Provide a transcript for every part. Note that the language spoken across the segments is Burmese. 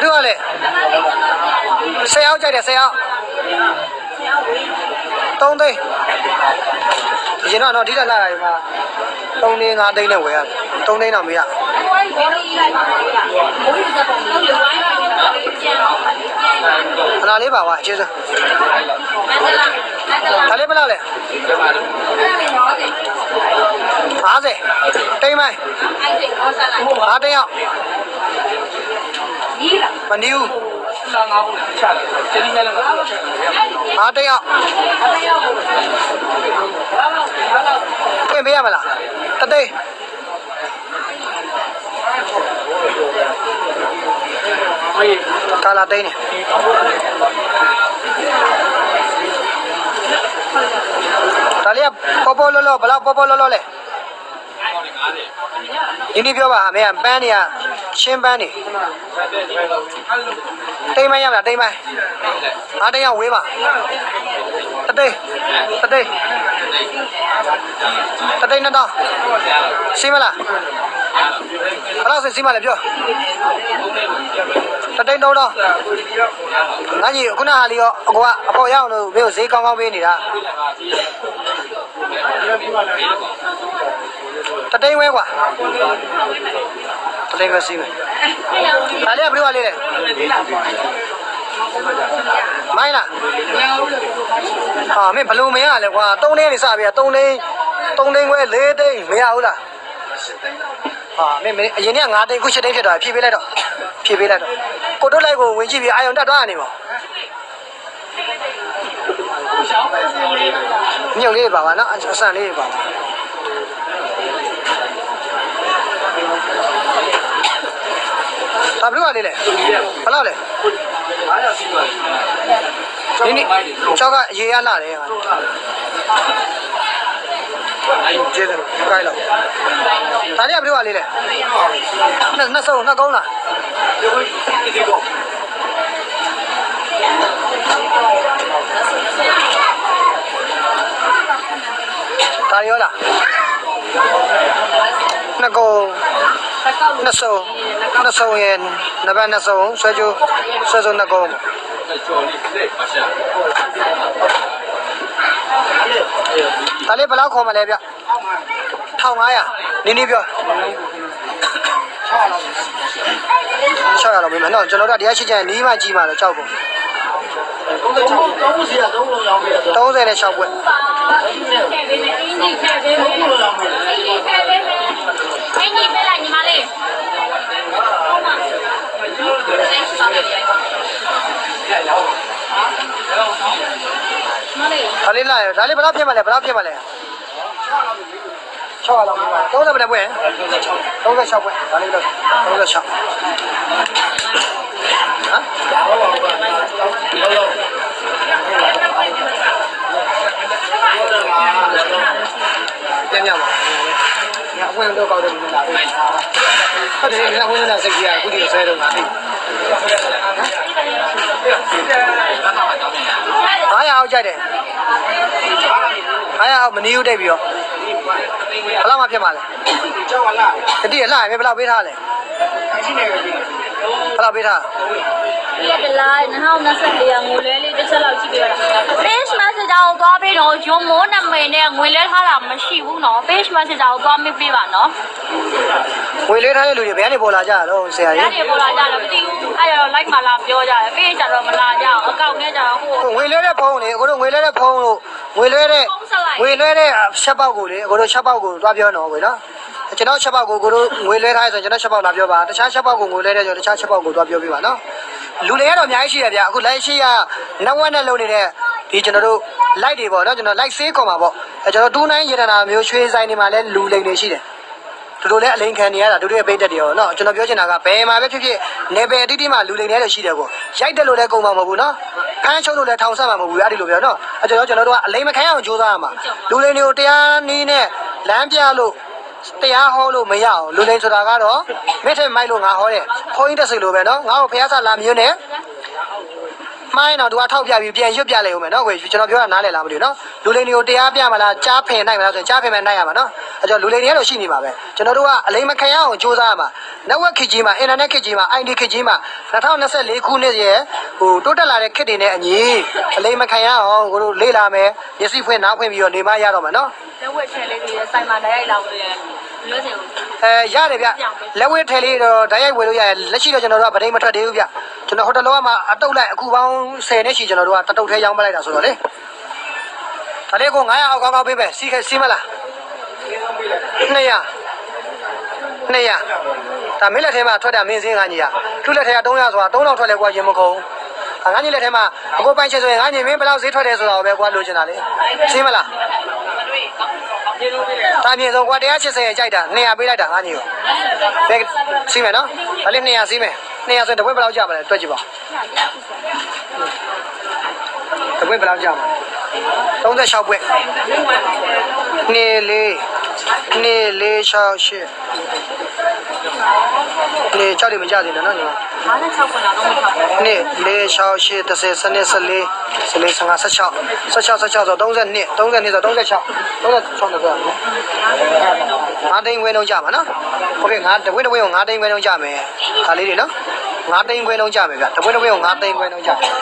ပြောရလဲ10ယောက်ကြိုက်တယ်10ယောက်3သိန်းဒီတော့ဒီတက်လာတာဒီမှာ3သိန်း5သိန်းနဲ့ဝယ်ရတယ်3သိန်းတော့မရခဏလေးပါကွာကျေးဇူးဒါလေးဘယ်လောက်လဲ50တိမ်မိုင်း5သိန်းရောက်မနီးဘူး5သိန်းရောက်ပြင်ပေးရမလားတသိန်းကာလာသိန်းနေဒါလေးပေါ်ပေါ်လောလောဘယ်လောက်ပေါ်ပေါ်လောလောလဲဒီနေ့ပြောပါအမေကပန်းနေရချင်းပန်းနေတိမ်မိုင်းရမလားတိမ်မိုင်းအားတရောက်ဝေးပါတသိန်းတသိန်း2000စီးမလားဘယ်လောက်စီးမလဲပြောတသိန်း3000ငါကြီးခုနဟာလေးရောအကွာအပေါ်ရောက်လို့မင်းကိုဈေးကောင်းကောင်းပေးနေတာတသိန်းဝဲကွာတသိန်းပဲစီးမယ်ဒါလေးကဘယ်လိုလဲမိုင်းလားဟာမင်းဘလို့မရလဲကွာ3သိန်းနေစပြီ3သိန်းခွဲ4သိန်းမရဘူးလားဟာမင်းအရင်က9သိန်းခု7သိန်းဖြစ်သွားဖြည့်ပေးလိုက်တော့ကိုတို့လိုက်ကိုဝင်ကြည့်ပြီးအာယုံတက်သွားနေပါညုံလေးပါပါနော်အဆန်လေးပါဒါဘယ်လိုလဲဘယ်လောက်လဲ900စီးသွားဒီနေ့ကျောက်ကရေရလာတယ်ဟာကျေးဇူးကိုင်းလောက်ဒါလေးကဘယ်လိုလဲနှစ်စုံနှစ်ကုန်းလားဒါရောလားနှစ်ကုန်းနှစ်စုံရဲ့နဘာနှစ်စုံဆွဲကြိုးနှစ်ကုန်းဒါလေးဘယ်လောက်ခေါ်မလဲဗျ1500နင်းပြော600လောက်ပြီမနော်ကျွန်တော်တို့တရားရှိချင်နီးမှကြီးမှလည်းကြောက်ကုန်36ပွဲဒါလေးလာရဒါလေးဘယ်လောက်ဖြစ်မလဲ600လောက်ပြီပါ30ဘယ်ပွဲ36ပွဲဒါလေးတော့36ဟမ်ပြန်ရပါငါဝင်တော့ကောက်တယ်ဒီလာပြီဟုတ်တယ်ငါဝင်နေတာစိတ်ကြီးကအခုဒီဆွဲတော့ငါသိ900အောက်ကြိုက်တယ်900အောက်မနီးဦးတိတ်ပြီးတော့ဘယ်လောက်မှဖြစ်မှာလဲကြောက်လာတတိယလာရင်ဘယ်လောက်ပေးထားလဲရှိနေပြီဘယ်လောက်ပေးထားဒီကလာ2024ငွေလဲလေးတစ်ချက်လောက်ရှိပေးပါလား page message ကိုသွားပြီးတော့ရုံမိုးနာမည်နဲ့ငွေလဲထားတာမရှိဘူးနော် page message ကိုသွားမိပေးပါနော်ငွေလဲထားတဲ့လူတွေဘယ်ကနေပေါ်လာကြတော့ဆရာကြီးဘယ်ကနေပေါ်လာကြတော့မသိဘူးအဲ့တော့ like မှာလာပြောကြတယ် page ကျတော့မလာကြအောင်အကောင့်နဲ့ကျတော့ဟိုငွေလဲတဲ့ဖုန်းလေအခုတို့ငွေလဲတဲ့ဖုန်းလို့ငွေလဲတဲ့ချက်ပေါက်ကိုလေအခုတို့ချက်ပေါက်ကိုသွားပြောတော့ကွယ်နော်ကျွန်တော်ချက်ပေါက်ကိုတို့ငွေလဲထားဆိုကျွန်တော်ချက်ပေါက်လာပြောပါတခြားချက်ပေါက်ကိုငွေလဲတဲ့ကျွန်တော်တခြားချက်ပေါက်ကိုသွားပြောပြပါနော်လူတွေကတော့အများကြီးရှိတယ်ဗျအခုလိုက်ရှိရနောက်ဝက်နဲ့လုံနေတဲ့ဒီကျွန်တော်တို့ light တွေပေါ့နော်ကျွန်တော် light sale ခေါ်မှာပေါ့ကျွန်တော်29ရတနာမျိုးရွှေဆိုင်တွေမှာလည်းလူလိမ်တွေရှိတယ်တို့လည်းအလိမ်ခံနေရတာတို့ရဲ့ပိတ်တက်တွေရောနော်ကျွန်တော်ပြောချင်တာကဘယ်မှာပဲဖြစ်ဖြစ်နေပယ်အတိတိမှာလူလိမ်တွေရှိတယ်ကိုရိုက်တယ်လို့လည်းကုန်မှာမဟုတ်ဘူးနော်ဖမ်းချုပ်လို့လည်းထောင်ဆက်မှာမဟုတ်ဘူးအဲ့ဒီလိုပြောနော်ကျွန်တော်တို့ကအလိမ်မခံရအောင်ကြိုးစားရမှာလူလိမ်တွေကိုတရားနည်းနဲ့လမ်းပြလို့တရားဟောလို့မရအောင်လူလိမ်ဆိုတာကတော့မင်းထက်မိုက်လို့ငါဟောတယ်ခွန်ကြီးတက်စိတ်လိုပဲနော်ငါ့ကိုဖះဆလာမျိုးနဲ့မိုင်းတော့သူကထောက်ပြပြီးပြန်ရွတ်ပြလိုက်ဦးမယ်နော်ကိုကျွန်တော်ပြောတာနားလည်လားမသိဘူးနော်လူလိန်တွေကိုတရားပြမလားကြားဖင်နိုင်မလားဆိုရင်ကြားဖင်မဲ့နိုင်ရမှာနော်အဲကြောင့်လူလိန်တွေကတော့ရှိနေပါပဲကျွန်တော်တို့ကအလိမ်မခံရအောင်စူးစမ်းရမှာ network ခေတ်ကြီးမှာ internet ခေတ်ကြီးမှာ ID ခေတ်ကြီးမှာ2024ခုနှစ်ရဲ့ဟိုတိုးတက်လာတဲ့ခေတ်တွေနဲ့အညီအလိမ်မခံရအောင်ကိုတို့လေ့လာမယ်မျက်စိဖွင့်နားဖွင့်ပြီးတော့နေမရတော့မှာနော်လက်ဝဲထဲလေးတွေစိုက်မှာဓာတ်ရိုက်လာလို့လွှဲစင်ရတယ်ဗျလက်ဝဲထဲလေးတော့ဓာတ်ရိုက်ဝယ်လို့ရတယ်လက်ရှိတော့ကျွန်တော်တို့ကဗဒိမထွက်သေးဘူးဗျကျွန်တော်ဟိုတလောကမှအတုတ်လိုက်အခုပေါင်း10နဲ့ရှိကျွန်တော်တို့ကတတုတ်ထဲရောင်းပလိုက်တာဆိုတော့လေဒါလေးကို900အောက်ကောက်ပေးပဲစီးမလား200ဒါမင်းလက်ထဲမှာထွက်တာမင်းစင်းငါကြီးอ่ะသူ့လက်ထဲက300ဆိုတာ3000ထွက်လဲကွာရင်မကုန်ငါကြီးလက်ထဲမှာအကိုပိုင်ချစ်ဆိုရင်ငါကြီးမင်းဘယ်လောက်ဈေးထွက်တယ်ဆိုတာကိုပဲကွာလိုချင်တာလေစီးမလားဒါမြေဆုံးကွာ180ရဲ့ကြိုက်တာ200ပေးလိုက်တာငါကြီးကိုဘယ်စီးမယ်နော်ဒါလေး200စီးမယ်200ဆိုရင်တပွင့်ဘယ်လောက်ကြပါလဲတွက်ကြည့်ပါတပွင့်ဘယ်လောက်ကြမှာ36ပွင့်246နေကြောက်တယ်မကြသေးနဲ့နော်ညီမ56ခွန်းတော့မထောက်ဘူးနေ468 30 14 14 15 16ဆို32 ဆို365သိန်းခွဲလုံးကြမှာနော်โอเคငါတပွင့်ကို5သိန်းခွဲလုံးကြမယ်ဒါလေးတွေနော်5သိန်းခွဲလုံးကြမယ်ဗျတပွင့်ကို5သိန်းခွဲလုံးကြမယ်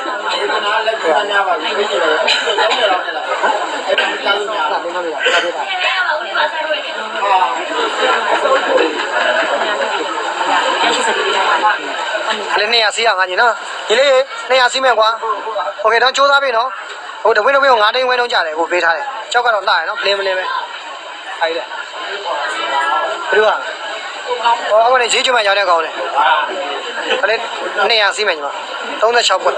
လေး200စီးရငါညီနော်ဒီလေး200စီးမယ်ကွာโอเคတော့စူးစမ်းပြီနော်ဟိုတဝင်းကို9သိန်းခွဲလုံးကြတယ်ကိုပေးထားတယ်ကြောက်ကတော့လှရနော်ကလင်းမလင်းပဲခိုင်းတယ်ဘယ်လိုอ่ะဟောအခုနေဈေးကျွမ်းမှရောက်တဲ့ကောင်လေကလေး200စီးမယ်ညီမ36ပွက်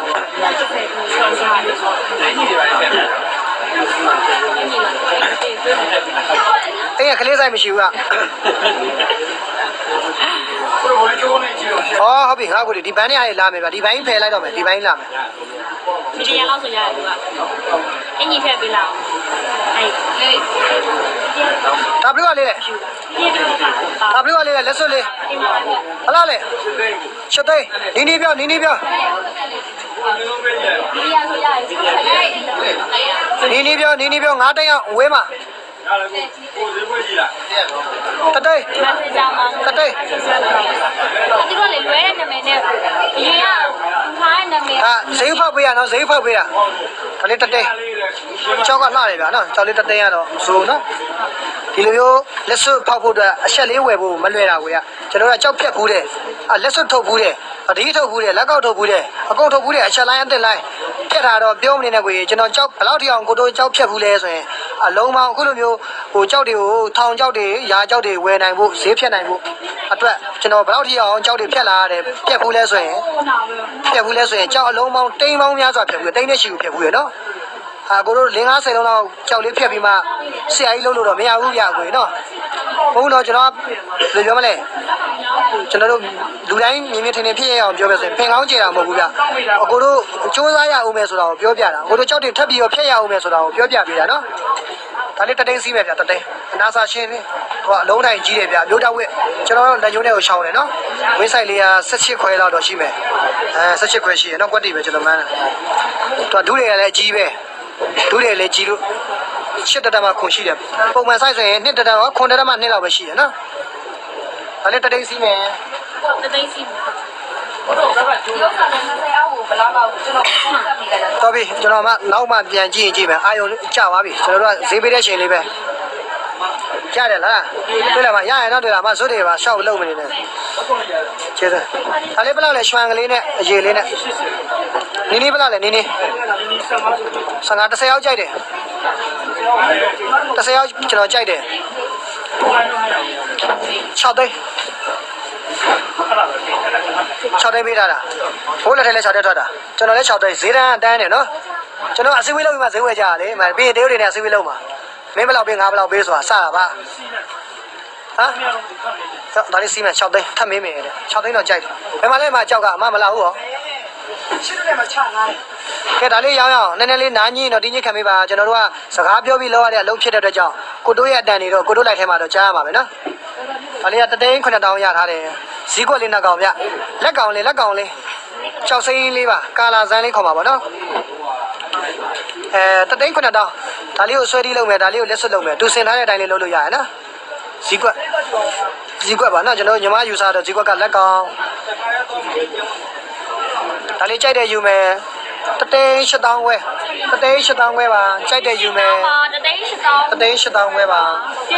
အဲ့ကလေးဆိုင်မရှိဘူးကဟုတ်ပြီငါကိုဒီဘန်းနဲ့အားလာမယ်ဗျဒီဘန်းဖယ်လိုက်တော့မယ်ဒီဘန်းလာမယ်မီဒီယာလောက်ဆိုရတယ်သူကအင်ကြီးဖက်ပေးလောက်အဲ့ဒါဘယ်လိုလဲဒါဘယ်လိုလဲလက်စွပ်လေးဟလားလေချက်သိန်းနီးပြောမီဒီယာဆိုရတယ်နီးပြော9တိန်းအောင်ဝဲမှာတတိတ်ဒီလိုလေလွဲတဲ့နာမည်နဲ့အရင်ကထားတဲ့နာမည်ဈေးဖောက်ပေးရနော်ဈေးဖောက်ပေးတာဒါလေးတတိတ်ကြောက်ကလှတယ်ဗျာနော်ကြောက်လေးတတိတ်ရတော့ဆိုနော်ဒီလိုမျိုးလက်စွပ်ဖောက်ဖို့အတွက်အချက်လေးဝယ်ဖို့မလွယ်တာကိုရကျွန်တော်ကကြောက်ဖြတ်ဘူးတယ်လက်စွပ်ထုတ်ဘူးတယ်အဒီထုတ်ဘူးတယ်လက်ကောက်ထုတ်ဘူးတယ်အကုန်ထုတ်ဘူးတယ်အချက်လိုင်းအသစ်လိုင်းဖြတ်တာတော့ပြောမနေနဲ့ကိုကျွန်တော်ကြောက်ဘယ်လောက်ထိအောင်ကိုတို့ကြောက်ဖြတ်ဘူးလဲဆိုရင်အလုံးပေါင်းအခုလိုမျိုးဟိုကြောက်တွေကိုထောင်ကြောက်တွေရာကြောက်တွေဝယ်နိုင်ဖို့ဈေးဖြတ်နိုင်ဖို့အတွက်ကျွန်တော်ဘယ်လောက်ထိအောင်ကြောက်တွေဖြတ်လာရတယ်ဖြတ်ဘူးလဲဆိုရင်ကြောက်အလုံးပေါင်းတိန်းပေါင်းများစွာဖြတ်ဘူးတိန်းနဲ့ရှိဘူးဖြတ်ဘူးရနော်ကိုတို့50လုံးလောက်ကြောက်လေးဖြတ်ပြီးမှဆရာကြီးလုပ်လို့တော့မရဘူးဗျာကိုနော်ဘုန်းတော်ကျွန်တော်ဘယ်လိုပြောမလဲကျွန်တော်တို့လူတိုင်းမြင်ထင်ဖြစ်ရအောင်ပြောပြဆိုရင်ဖင်ကောင်းကြတာမဟုတ်ဘူးဗျအကိုတို့စူးစမ်းရအောင်မယ်ဆိုတာကိုပြောပြတာအကိုတို့ကြောက်တွေထပ်ပြီးတော့ဖြတ်ရအောင်မယ်ဆိုတာကိုပြောပြပေးတာနော်ဒါလေးတသိန်းစီးမယ်ဗျတသိန်းအနာစာရှင်းလေးဟိုအလုံးတိုင်းကြီးတယ်ဗျမျိုးတောက်ဝက်ကျွန်တော်တို့လက်ညှိုးနဲ့ကိုရှောင်းတယ်နော်ဝင်းဆိုင်လေးက18ခွဲလောက်တော့ရှိမယ်18ခွဲရှိရနော်ကွက်တီပဲကျွန်တော်မှန်းတယ်သူကဒုတွေကလည်းအကြီးပဲဒုတွေလည်းကြီးလို့8တတမခွန်ရှိတယ်ပုံမှန်ဆိုင်ဆိုရင်2တတမ9တတမ2လောက်ပဲရှိတယ်နော်ဒါလေးတသိန်းစီးမယ်တသိန်းစီးမယ်တော်ပြီကျွန်တော်မှနောက်မှပြန်ကြည့်ရင်ကြည့်မယ်အာယုံကြပါပြီကျွန်တော်တို့ကဈေးပေးတဲ့ချိန်လေးပဲရတယ်လားတွေ့လားမရရင်တော့တွေ့လားမဇွတ်တွေပါရှောက်လုံးမနေနဲ့ကျေးဇူးဒါလေးဘယ်လောက်လဲရွှမ်ကလေးနဲ့အရေလေးနဲ့နီးဘယ်လောက်လဲနီး15 10ယောက်ကြိုက်တယ်10ယောက်ကျွန်တော်ကြိုက်တယ်6သိန်း6သိန်းပေးထားတာဘိုးလက်ထဲလဲ6သိန်းထွက်တာကျွန်တော်လဲ6သိန်းဈေးတန်းအတန်းနေနော်ကျွန်တော်အစည်းအဝေးလုပ်ပြီးမှဈေးဝယ်ကြရလေပြီးရင်တရုတ်တွေနဲ့အစည်းအဝေးလုပ်မှာမင်းဘယ်လောက်ပေးငါဘယ်လောက်ပေးဆိုတာစတာပါဟမ်ဒါလေးစီးမယ်6သိန်းထပ်မင်းမယ်တဲ့6သိန်းတော့ကြိုက်တယ်ဘယ်မှာလဲမှာကြောက်ကအမမလာဘူးဟောရှင်းတယ်မှာချငါကဲဒါလေးရောင်းနည်းနည်းလေးနားညင်းတော့တင်းညစ်ခံပေးပါကျွန်တော်တို့ကစကားပြောပြီးလောက်ရတဲ့အလုပ်ဖြစ်တဲ့အတွက်ကြောင့်ကိုတို့ရဲ့အတန်တွေတော့ကိုတို့လိုက်ထဲမှာတော့ကြားရမှာပဲနော်ဒါလေးက3သိန်း9000ရထားတယ်ဈေးကွက်လေးနှစ်ကောင်ဗျလက်ကောင်လေးကြောက်စိမ်းလေးပါကာလာဇန်လေးခေါ်ပါဗောနော်တသိန်း9တောင်းဒါလေးကိုဆွဲတီးလုပ်မယ်ဒါလေးကိုလက်စွပ်လုပ်မယ်သူစင်ထားတဲ့အတိုင်းလေးလုပ်လို့ရရနော်ဈေးကွက်ပါနော်ကျွန်တော်ညီမယူစားတော့ဈေးကွက်ကလက်ကောင်ဒါလေးကြိုက်တဲ့ယူမယ်တသိန်း8တောင်းခွဲတသိန်း8တောင်းခွဲပါကြိုက်တဲ့ယူမယ်တသိန်း8တောင်းခွဲပါ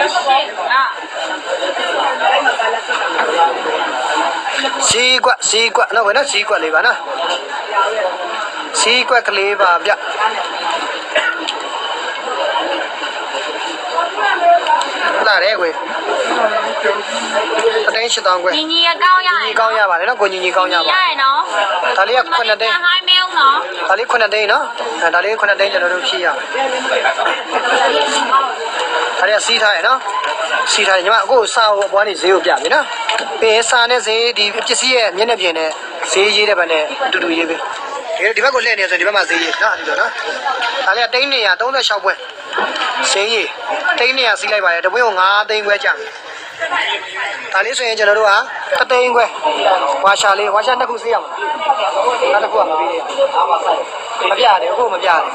ဈေးကွက်နော်ကွယ်နော်ဈေးကွက်လေးပါနော်ဈေးကွက်ကလေးပါဗျလာတယ်ကွယ်တသိန်း8တောင်းခွဲညီကောင်းရပါတယ်နော်ကိုညီကောင်းရပါရတယ်နော်ဒါလေးက9သိန်းဒါလေး9သိန်းနော်ဒါလေး9သိန်းကျွန်တော်တို့ဖြည့်ရဒါလေးကစီးထားရနော်စီးထားရညီမအခုစာအပွားနေဈေးကိုပြပြီနော်ပြီးရင်စာနဲ့ဈေးဒီပစ္စည်းရဲ့မျက်နှာပြင်နဲ့ဈေးရေးတဲ့ဘက်နဲ့အတူတူရေးပြီဒီဘက်ကိုလှည့်နေဆိုဒီဘက်မှာဈေးရေးနော်ဒီလိုနော်ဒါလေးကတိန်း136ပွဲဈေးရေးတိန်း100စီးလိုက်ပါတယ်တပွင့်ကို9သိန်းခွဲကျဒါလေးဆိုရင်ကျွန်တော်တို့က3သိန်းခွဲဝါရှာ2ခုစီးရမှာနောက်တစ်ခုကမပေးရမပြရတယ်အခုမပြရတယ်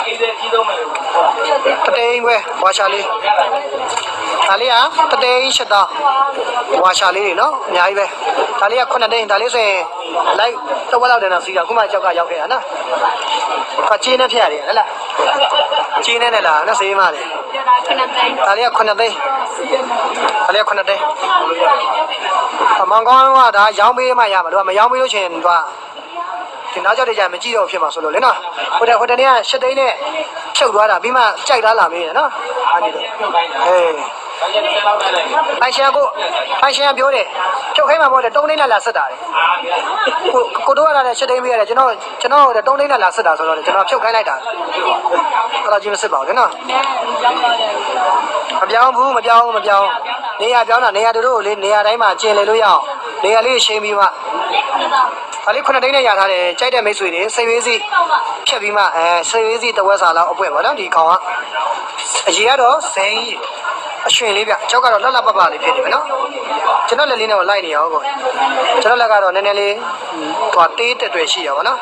3သိန်းခွဲဝါရှာလေးဒါလေးက3သိန်း8တောင်းဝါရှာလေးတွေနော်အများကြီးပဲဒါလေးက9သိန်းဒါလေးဆိုရင်လိုက်တော့ဘယ်လောက်တန်းတော့စီးတာခုမှကြောက်ကရောက်ခဲ့တာနော်ခချင်းနဲ့ဖျက်ရတယ်ဟဲ့လားချင်းနဲ့လားနော်စေးမတယ်ဒါလေးက9သိန်းဒါလေးက9သိန်းမောင်ကောင်းကဒါရောင်းပေးမှရမှာလို့မရောင်းပေးလို့ချင်းသူကဒီနောက်ကြောက်တဲ့ကြမကြည့်တော့ဖြစ်မှာဆိုလို့လေနော်ဟိုတနေ့က7သိန်းနဲ့ဖြုတ်သွားတာပြီးမှကြိုက်သားလာမေးတယ်နော်အဲ့ဒီဖိုင်ရှင်ကပြောတယ်ဖြုတ်ခိုင်းမှာပေါ့တဲ့3သိန်းနဲ့လာဆက်တာတယ်ကိုတို့ကလည်း7သိန်းပေးရတယ်ကျွန်တော်3သိန်းနဲ့လာဆက်တာဆိုတော့ကျွန်တော်ဖြုတ်ခိုင်းလိုက်တာအဲ့တော့ကြီးမစစ်ပါဘူးနော်မပြောင်းဘူးနေရာပြောင်းတာနေရာတို့လေနေရာတိုင်းမှာကျင်လေလို့ရအောင်နေရာလေးရှင်းပြီးမှဒါလေး9သိန်းနဲ့ရထားတယ်ကြိုက်တဲ့မိတ်ဆွေတွေစိတ်ဝေးစီဖြတ်ပြီးမှစိတ်ဝေးစီတဝက်စာလောက်အပွင့်ပါနော်ဒီကောင်ကအရေးကတော့ဇိမ်းအရွှင်လေးဗျကျောက်ကတော့လှလှပပလေးဖြစ်နေပြီနော်ကျွန်တော်လက်လေးနဲ့လိုက်နေရအောင်ပေါ့ကျွန်တော်လက်ကတော့နည်းနည်းလေးဟိုတေးတက်တွေ့ရှိရပါနော်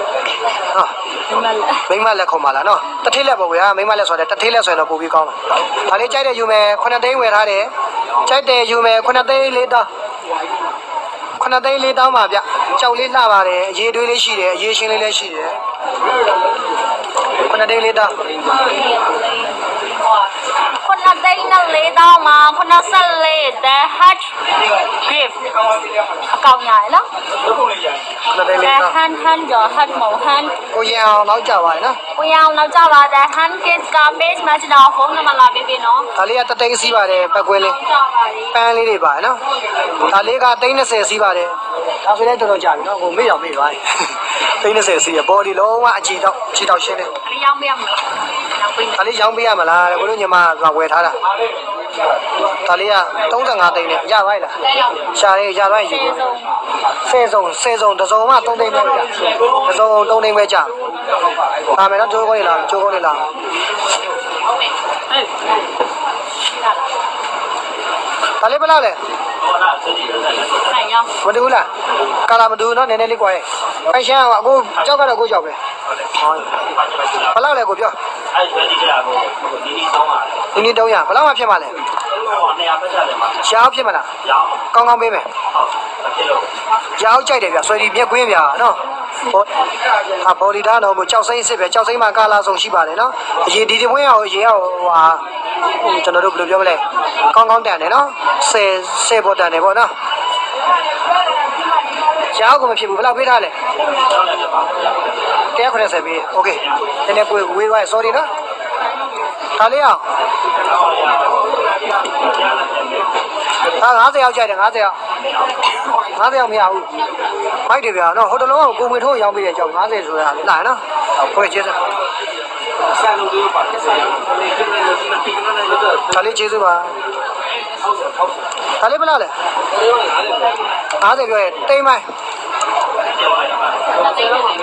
မိမလက်ခုံပါလားနော်တထိလက်ပေါ့ဗျာမိမလက်ဆိုတော့တထိလက်ဆိုရင်တော့ပို့ပြီးကောင်းတယ်ဒါလေးကြိုက်တဲ့ယူမယ်9သိန်းဝယ်ထားတယ်ကြိုက်တဲ့ယူမယ်9သိန်း4တောင်း9သိန်း4တောင်းပါဗျကြောက်လေးလှပါတယ်အရေးတွေးလေးရှိတယ်အရေးရှင်းလေးလည်းရှိတယ်9သိန်း4တောင်း 9သိန်းနဲ့4တောင်းမှာ94 the hat gift အကောင့်ရတယ်နော် 9သိန်း4တောင်း hand your hat မဟုတ် hand ကိုရအောင်နောက်ကြပါရနော်ကိုရအောင်နောက်ကြပါတဲ့ hand gift က page မှာကျွန်တော်ဖုန်းနံပါတ်လာပေးနော်ဒါလေးက3သိန်းစီးပါတယ်ပတ်ကွဲလေးပန်းလေးတွေပါနော်ဒါလေးက330စီးပါတယ်ဒါဆိုလည်းတော်တော်ကြာပြီနော်ကိုမေ့အောင်မေ့ပါ330စီးရ body လုံးဝအချီတောက်ရှင်းတယ်ဒါလေးရောင်းပေးရမလားဒါလေးရောင်းပေးရမလားကိုတို့ညီမကဝယ်ထားတာဒါလေးက35သိန်းနဲ့ရပါ့လားရှာရဲရသွားရင်ယူ10စုံတစ်စုံမှ3သိန်းပဲကြာတစ်စုံ3သိန်းပဲကြာဒါမယ်နော်ကျိုးကောင်းနေလားဒါလေးဘယ်လောက်လဲမတူလားကာလာမတူနော်နည်းနည်းလေးကွာရဲ့ဖိုင်ရှင်ကအခုကြောက်ကတော့ကိုကြောက်ပဲဘယ်လောက်လဲကိုပြောဒီနေ့300ဘယ်လောက်မှဖြစ်မှာလဲရောင်းဖြစ်မလားကောင်းပေးမယ်ရောင်းကြိုက်တယ်ဗျဆွဲဒီမြက်ကွင်းဗျာနော်ဘော်လီဒါတော့ကြောက်စိမ့်စစ်ပဲကြောက်စိမ့်မှာကာလာဆုံးရှိပါတယ်နော်အရင်ဒီဝင်းရောအရင်ရောကျွန်တော်တို့ဘယ်လိုပြောမလဲကောင်းတန်တယ်နော်10ပေါ်တန်တယ်ပေါ့နော်ရောင်းကိုမဖြစ်ဘူးဘယ်လောက်ပေးထားလဲ190ပေးโอเคနည်းနည်းကိုဝေးသွား sorry နော်ဒါလေးအောင်50ရောက်ကြတယ်50ရောက်မရဘူးမိုက်တယ်ဗျာနော်ဟိုတလုံးကိုဝင်ထိုးရောင်းပေးတဲ့ကြောက်50ဆိုတာလာနော်ဟုတ်ကဲ့ကျေးဇူးဒါလေးကျေးဇူးပါဒါလေးဘယ်လောက်လဲ50ပြောရဲ့တိမ်မိုင်း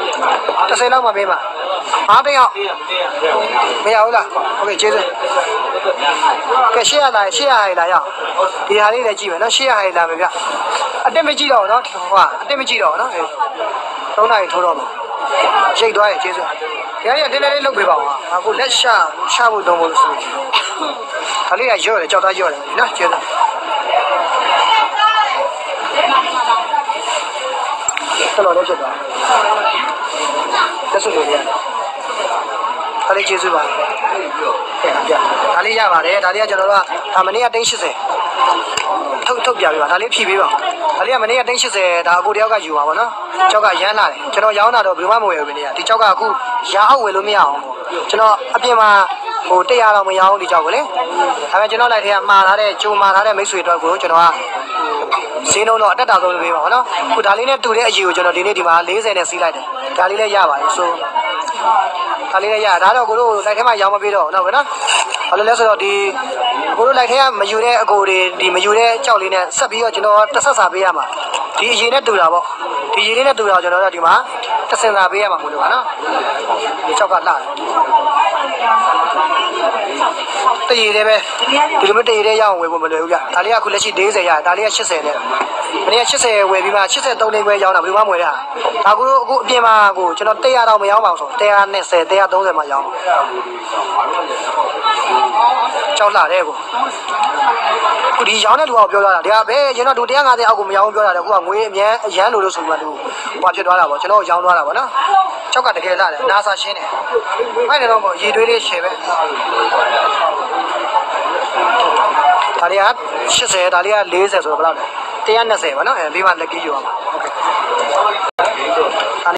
30လောက်မှပေးပါ5တိမ်အောင်မရဘူးလားဟုတ်ကဲ့ကျေးဇူးကဲ800လာ800ဟိုင်လာရအောင်ဒီဟာလေးလည်းကြည့်မယ်နော်800ဟိုင်လာမယ်ဗျအတက်မကြည့်တော့နော်ဟိုအတက်မကြည့်တော့နော်3နာရီထိုးတော့မယ်ရိတ်သွားရဲ့ကျေးဇူးဒီဟာလေးတင်းလေးလုတ်ပေးပါအောင်အခုလက်ရှာဖို့တုံးဖို့ဆိုဒါလေးကရော့တယ်ကြောက်သားရော့တယ်နော်ကျေးဇူးတော်တော်လေးဖြစ်သွားတက်စုလို့ရတယ်ဒါလေးကျေးဇူးပါဒါလေးရပါတယ်ဒါလေးကကျွန်တော်တို့ကမနေ့က380ထုတ်ပြပေးပါဒါလေးဖြည့်ပေးပါဒါလေးကမနေ့က380ဒါအကိုတယောက်ကယူပါဗောနော်ကြောက်ကရမ်းလာတယ်ကျွန်တော်ရောင်းတာတော့ဘယ်မှမဝယ်ဘူးမနေ့ကဒီကြောက်ကအခုရာအောက်ဝယ်လို့မရအောင်ကျွန်တော်အပြင်မှာဟို100လောက်မရအောင်ဒီကြောက်ကိုလေဒါပေမဲ့ကျွန်တော်လိုက်ထဲကမှာထားတဲ့ဂျိုမှာထားတဲ့မိတ်ဆွေတို့ကိုကျွန်တော်ကဈေးနှုန်းတော့အတက်တာဆုံးလုပ်ပေးပါဗောနော်အခုဒါလေးနဲ့တူတဲ့အကြီးကိုကျွန်တော်ဒီနေ့ဒီမှာ40နဲ့စီးလိုက်တယ်ဒါလေးလည်းရပါတယ်ဆိုဒါလေးလည်းရဒါတော့ကိုတို့လိုက်ထဲမှာရောင်းမပေးတော့ဟုတ်ကဲ့နော်ဘာလို့လဲဆိုတော့ဒီကိုတို့လိုက်ထဲကမယူတဲ့အကိုတွေဒီမယူတဲ့ကြောက်လေးနဲ့ဆက်ပြီးတော့ကျွန်တော်တစ်ဆက်စာပေးရမှာဒီအရင်နဲ့တူတာပေါ့ဒီရေလေးနဲ့တူတာကျွန်တော်တို့ဒီမှာတစ်စင်စာပေးရမှာမဟုတ်လို့ပါနော်ဒီကြောက်ကလှတယ်တရေလေးပဲဒီလိုမျိုးတရေလေးရအောင်ဝယ်ဖို့မလွယ်ဘူးဗျဒါလေးကအခုလက်ရှိ40ရတယ်ဒါလေးက80နဲ့မနေ့က80ဝယ်ပြီးမှ83လေးပဲရောင်းတာဘယ်လိုမှမဝယ်ရဒါကူအခုအပြင်မှာကိုကျွန်တော်100တော့မရောင်းပါဘူးဆို120 130မှရောင်းကြောက်လာတယ်ကိုခုဒီရောင်းတဲ့လူကပြောလာတာဒါကပဲကျွန်တော်တို့150အောက်ကိုမရောင်းပြောတာလေခုကငွေအမြန်အရန်လို့ဆိုပြီးမှသူဟိုဖြစ်သွားတာပေါ့ကျွန်တော်ရောင်းသွားတာပေါ့နော်ကြောက်ကတကယ်လာတယ်နာစာရှင်းတယ်အဲ့ဒါတော့ကိုရေတွေးလေးရှယ်ပဲဒါလေးက80ဒါလေးက40ဆိုတော့ဘယ်လောက်လဲ120ပါနော်အဲဒီမှာလက်ကီးယူအောင်โอเค